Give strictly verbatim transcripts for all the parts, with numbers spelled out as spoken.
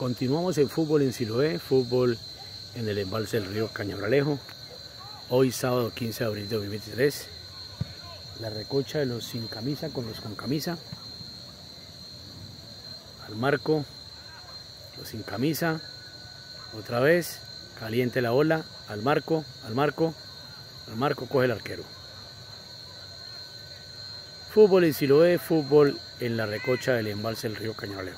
Continuamos en fútbol en Siloé, fútbol en el embalse del río Cañabralejo. Hoy sábado quince de abril de dos mil veintitrés. La recocha de los sin camisa con los con camisa. Al marco, los sin camisa. Otra vez, caliente la ola. Al marco, al marco, al marco coge el arquero. Fútbol en Siloé, fútbol en la recocha del embalse del río Cañabralejo.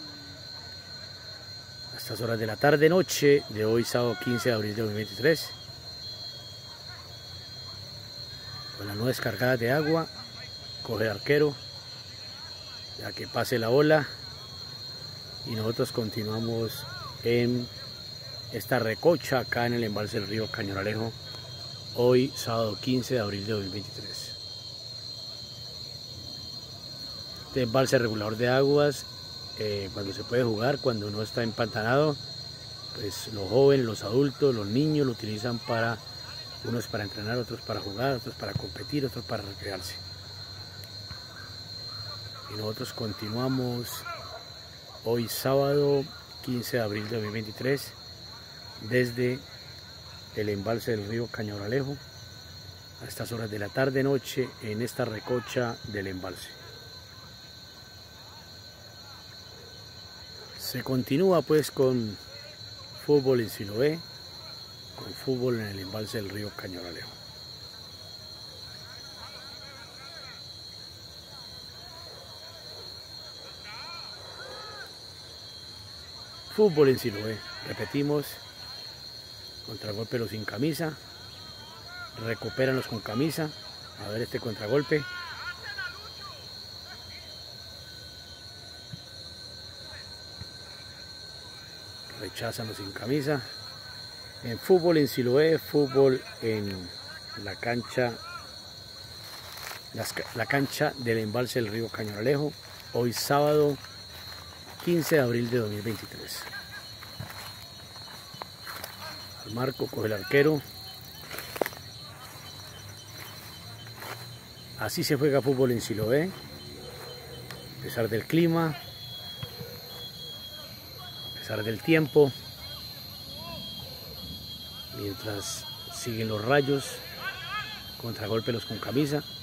A estas horas de la tarde noche de hoy sábado quince de abril de dos mil veintitrés, con las nubes cargadas de agua, coge el arquero, ya que pase la ola, y nosotros continuamos en esta recocha acá en el embalse del río Cañabralejo, hoy sábado quince de abril de dos mil veintitrés. Este embalse regulador de aguas, eh, cuando se puede jugar, cuando no está empantanado, pues los jóvenes, los adultos, los niños lo utilizan para, unos para entrenar, otros para jugar, otros para competir, otros para recrearse. Y nosotros continuamos hoy sábado quince de abril de dos mil veintitrés desde el embalse del río Cañabralejo a estas horas de la tarde noche en esta recocha del embalse. Se continúa pues con fútbol en Siloé, con fútbol en el embalse del río Cañabralejo. Fútbol en Siloé, repetimos, contragolpe los sin camisa, recuperan los con camisa, a ver este contragolpe. Rechazan los sin camisa. En fútbol en Siloé, fútbol en la cancha, las, la cancha del embalse del río Cañabralejo, hoy sábado quince de abril de dos mil veintitrés. Al marco coge el arquero. Así se juega fútbol en Siloé, a pesar del clima, a pesar del tiempo, mientras siguen los rayos, contragolpe los con camisa.